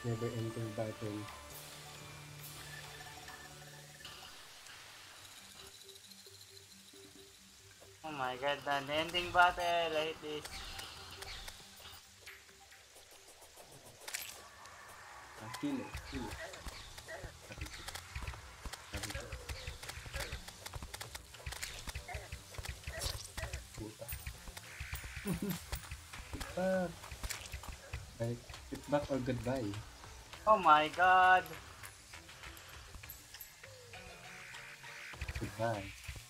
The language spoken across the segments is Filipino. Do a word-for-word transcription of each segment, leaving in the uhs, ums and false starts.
Never ending battle. Oh my god, the ending battle, I hate this. Ah, kill it, kill it. Sabi ko. Sabi ko. Puta. Sit back. Like, sit back or goodbye. Oh my god. Goodbye.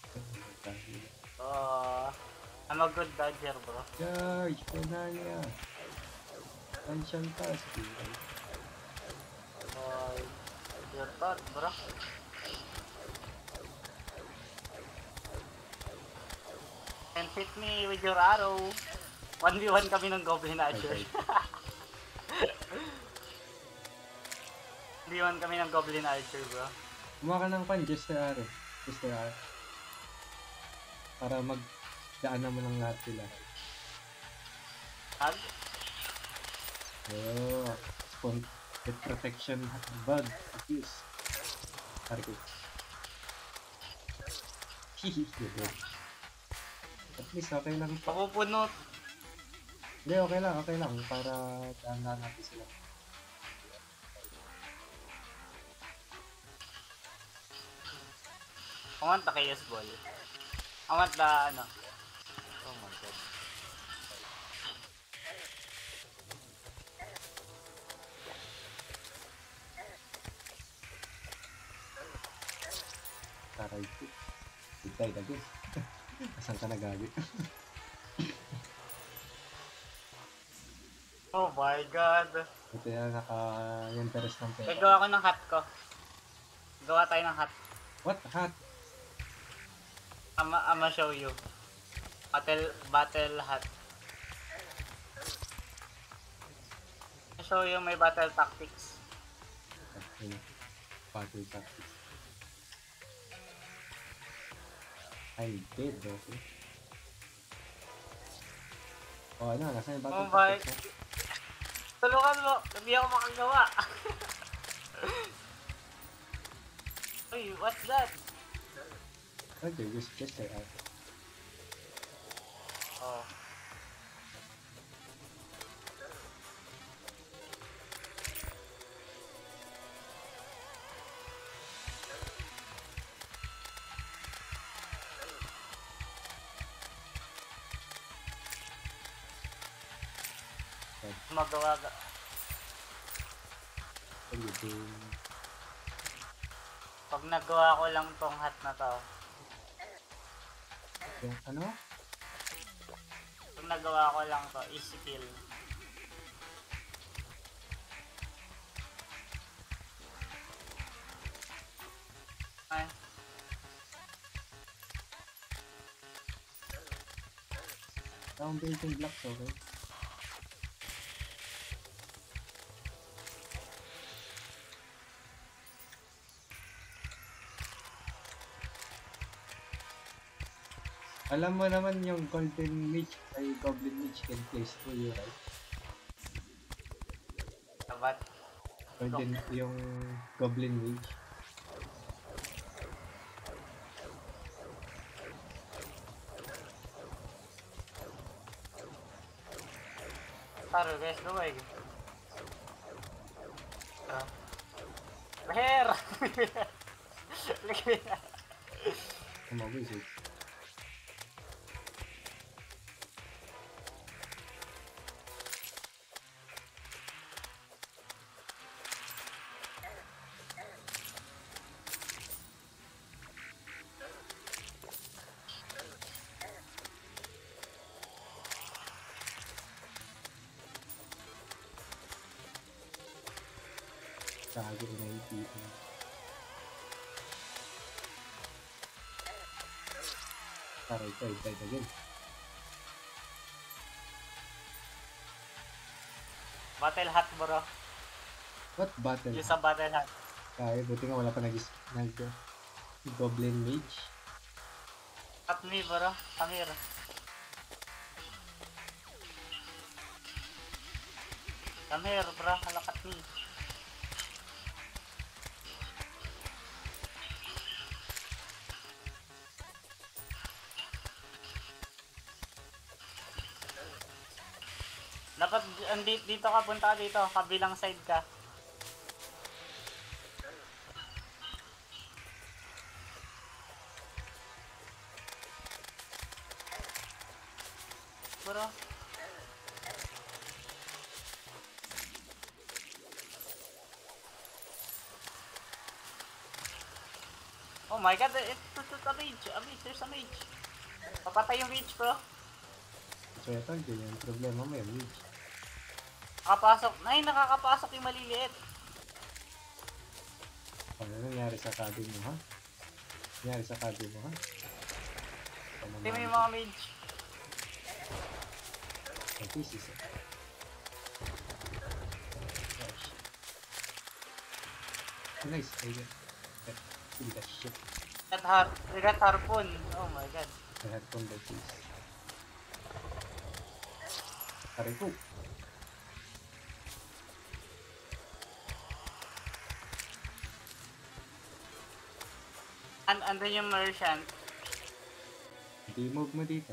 Oh, I'm a good dodger, bro. Charge! Konanya! Tension task. Oh, your thought, bro. Can't hit me with your arrow. one v one kami ng Goblin Archer. Okay. one v one kami ng Goblin Archer, bro. Kumuha ka ng pan, just the arrow. Just the arrow. Para magdaanan mo ng lahat sila. Hug? Oh, spawn with protection bug. Use. Pare ko. Hihi. At least okay lang pa. Papupunot. Hindi, okay lang, okay lang. Para daan-daan natin sila. I want the Chaos Ball. I want the, ano. Oh my god. Taray ko. Hintay ka din. Asan ka nagalit? Oh my god. Ito yung naka-interest ng pera. Gagawa ko ng hat ko. Gawa tayo ng hat. What? Hat? I'ma, I'ma show you. Battle, battle hat. I'll show you my battle tactics. Okay. Battle tactics. I did, okay. Oh, ano? Nasaan yung battle Oh my... tactics mo? Tulungan mo! Hindi ako makagawa! Uy, what's that? Okay, just, just say out. Oh. Magawa ka. What are you doing? Pag nagawa ko lang tong hat na to. Yung ano? Pag nagawa ko lang to, easy kill. Ay. Foundation blocks, okay? Alam mo naman yung Golden Mage ay Goblin Mage can place to you, right? Sabat. Golden, yung Goblin Mage. Taro guys, gawin. Ah. Hair! Lagi na. Kumabis eh. Tago na yung tipo. Taray ko, itay again. Battle hat, bro. What battle? Use a battle hat. Kaya, buti nga wala pa nag nag Goblin Mage. At me, bro. Come here. Come here, bro. Look at me. Dapat andi, dito ka, punta ka dito. Kabilang side ka. Bro. Oh my god, ito, ito, ito, a mage. A mage, there's a mage. Papatay yung mage, bro. So ito, ganyan. Problema mo yung mage. Nakapasok. Ay, nakakapasok yung maliliit. Ano nangyari sa tabi mo, ha? Nangyari sa tabi mo, ha? Hindi mo yung mga mage. Ay, this is it. Oh, nice. I get that. Kill that shit. That har we got harpoon. Oh my god. I had fun by this. Aray ko. And andun yung merchant. Hindi move mo dito.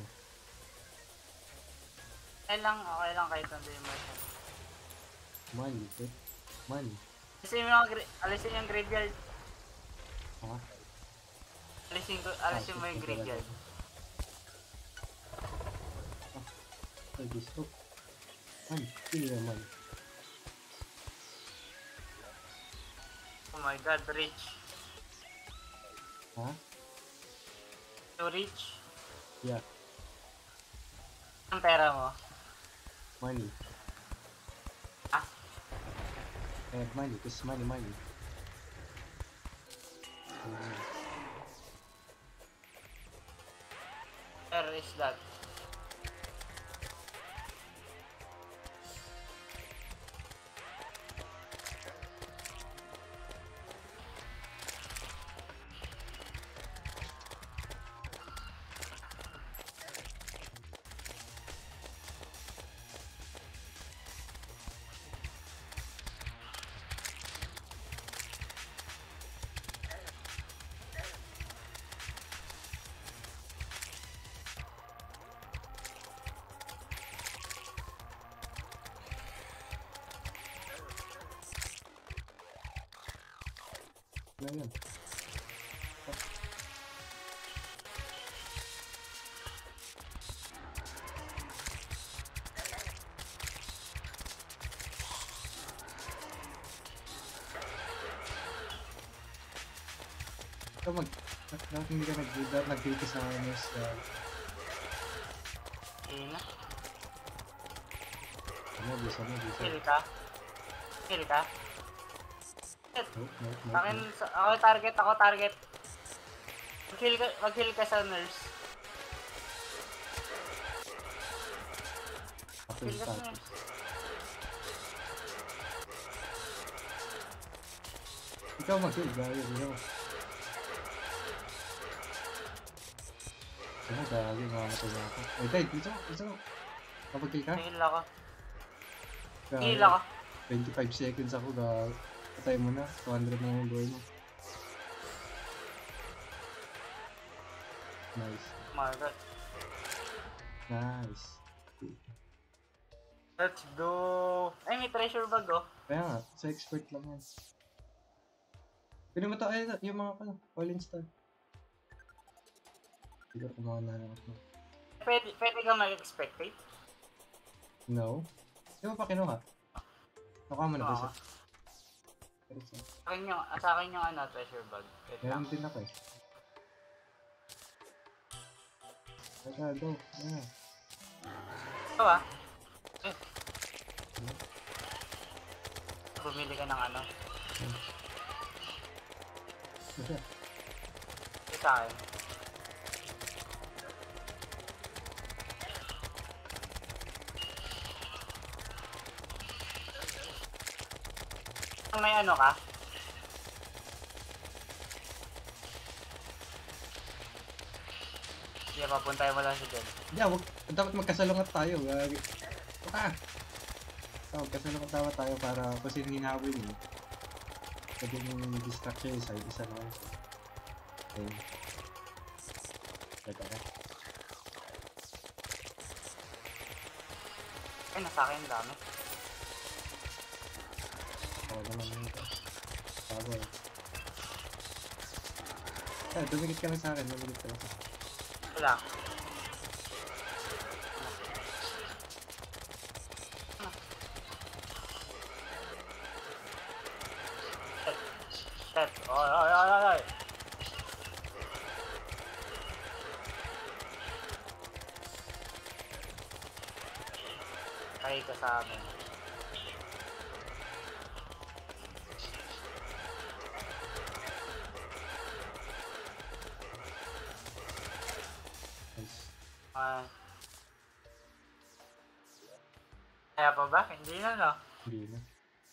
Okay lang, okay lang kahit andun yung merchant. Money, eh. Money. Alisin yung mga gra- alisin yung graveyard. Ha? Alisin ko, alisin mo yung graveyard. Ay, this hook. Money. Kill your money. Oh my god, rich. Ha? So rich. Yeah. Ang pera mo. Money. Ah? I have money. This is money, money. Mm. Where is that? Ano yun? Ito mag... Bakit hindi ka nag- nag-build ka sa Nurse? Uh, Ina. ano, bisa mo, bisa. Kill ka? Kill ka? Nope, nope, nope. Akin, nope. sa- ako target, ako target. Mag-heal ka, mag-heal ka sa nurse. Ako Heal yung ka sa tapos. nurse. Ikaw mag-heal, gaya, ano? Ano, gaya, mamamatay na ako. Ay, tay, dito, dito. Kapag-kill ka? Heal ako. Gaya, Heal ako. twenty-five seconds ako, gaya. Patay mo na, two hundred na yung buhay mo. Nice. Oh my god. Nice. Let's go. Ay, may treasure bag oh. Kaya nga, sa expert lang yan. Pwede mo ito, ay, yung mga ano, all-in star. Siguro kumuha na lang ako. Pwede, pwede ka mag-expectate? No? Di mo pa kinuha? Nakuha mo na ba Oo. siya? Pero siya. Sa akin yung, sa akin yung ano, treasure bag. Wait lang. Meron din ako eh. Teka, go. Ayan. Ito ah. Eh. Bumili ka ng ano. Masya. Ito sa akin. May ano ka? Sige, papuntay mo lang siya dyan. Yeah, wag, dapat magkasalungat tayo. Gagi. Baka. So, magkasalungat dapat tayo para kung sino hinawin mo. Pwede yung distraction yung side, isa lang. Okay. Teka ka. Ay, nasa akin dami. Oo naman yun. Bago eh. Ah, dumikit ka lang sa akin, dumikit ka lang sa akin. Wala. Shit. Oy, oy, oy, oy, oy. Kaya ka sa amin. Nice. Ah. Kaya pa ba? Hindi na, no? Hindi na.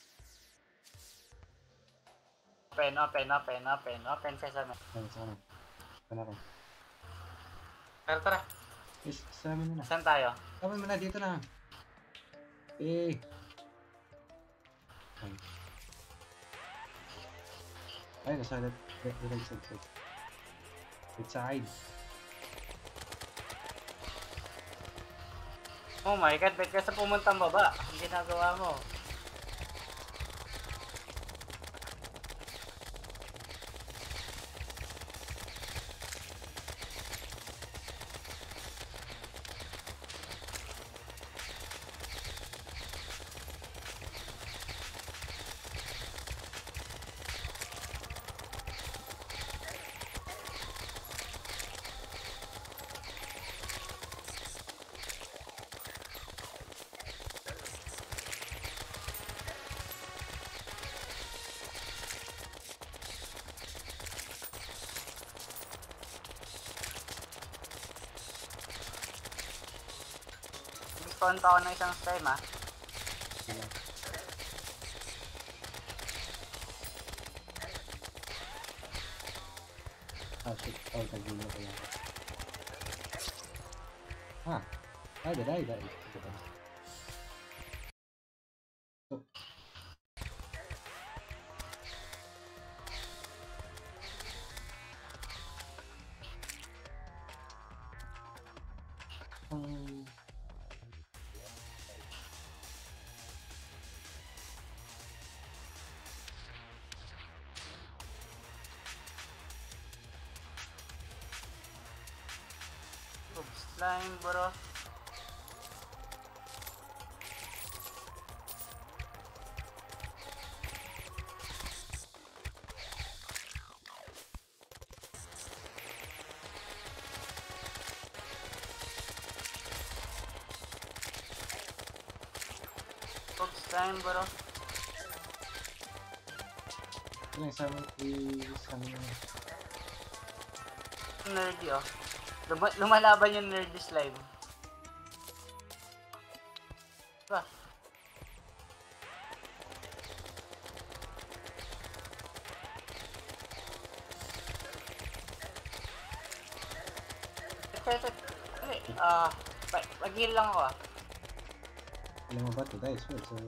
Open, open, open, open, open sesame. Ano, sana. Sana ka. Tara, tara. Yes, sa amin na na. Saan tayo? Tama mo na, dito na. Eh. Ay. Ay, nasa left, left, left side, side. Left side. Oh my god, ba't ka sa pumuntang baba? Ang ginagawa mo? Konto ako ng isang stream, ah. Sila. Ah, shit. Oh, tagin mo kaya. Ah. Ay, dai, dai. So. Um, Slime, bro. Slime, bro. Ano yung isang, isang, Nerdy, oh. Luma lumalaban yung nerdy slime. Diba? Ay, ah, mag-heal lang ako, ah. alam mo ba ito guys, well, so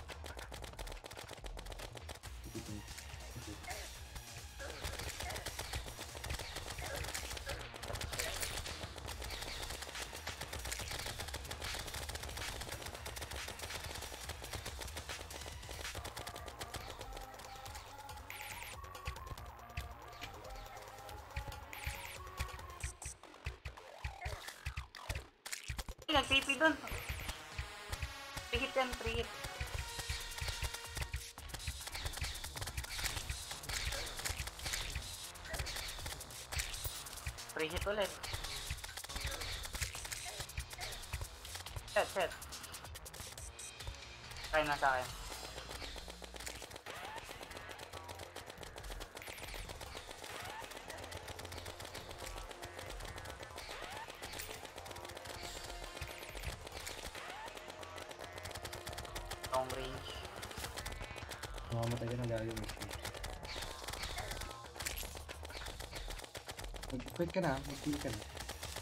Nag-T P dun. three hit yan, three hit. three hit ulit. Shit, shit. Kaya na sa akin. Long range. mamamatay ka na lagi mo. Mag-quit ka na, mag-kill ka na.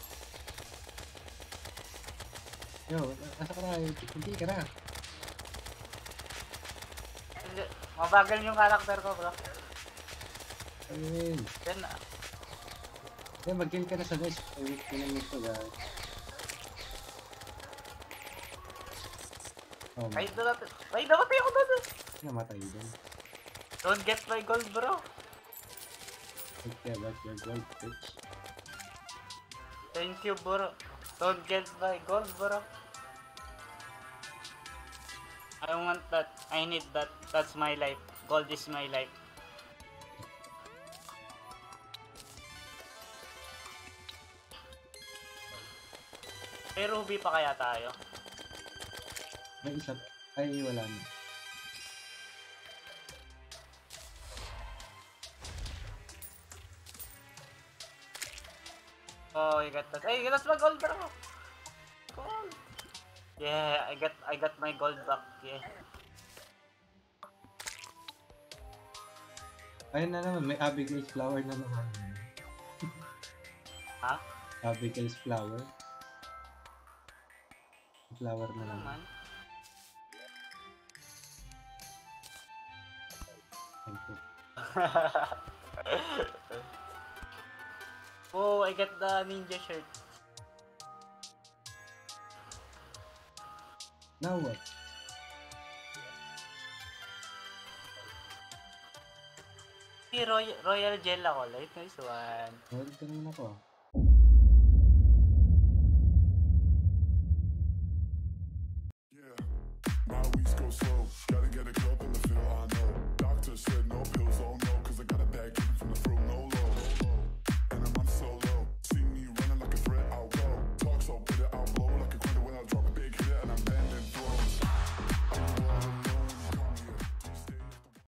Yo, nasa ka na, hindi ka na. Hindi, mabagal yung karakter ko, bro. Ayun. Then, uh, Then mag-kill ka na sa guys. Ay, wait, pinamit ko guys. Oh, Ay, doon natin. Ay, namatay ako doon. namatay din. Don't get my gold, bro. Take care about your gold, bitch. Thank you, bro. Don't get my gold, bro. I want that. I need that. That's my life. Gold is my life. May ruby pa kaya tayo? May isa, ay wala na. Oh, I got that. Hey, that's my gold, bro. Gold. Yeah, I got I got my gold back. Yeah. Ayun na naman, may Abigail's flower na naman. Ha? Abigail's flower. Flower na Ano naman. naman? Thank you. Oh, I got the ninja shirt. Now what? Hey, Royal, Royal Gel ako. Light, nice one. Meron ka naman ako.